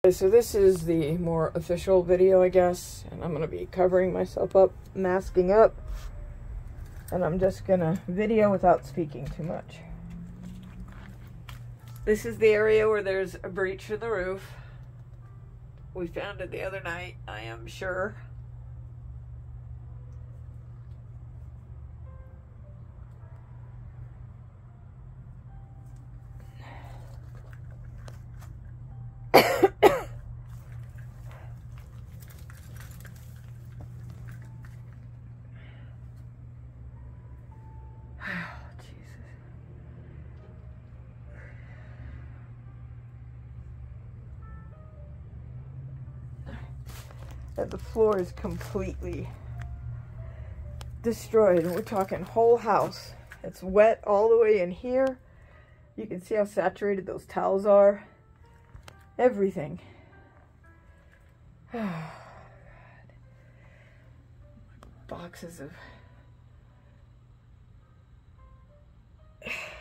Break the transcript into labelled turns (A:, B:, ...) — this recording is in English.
A: So this is the more official video, I guess, and I'm going to be covering myself up, masking up, and I'm just going to video without speaking too much. This is the area where there's a breach in the roof. We found it the other night, I am sure. That the floor is completely destroyed, and we're talking whole house. It's wet all the way in here. You can see how saturated those towels are. Everything. Oh, God. Boxes of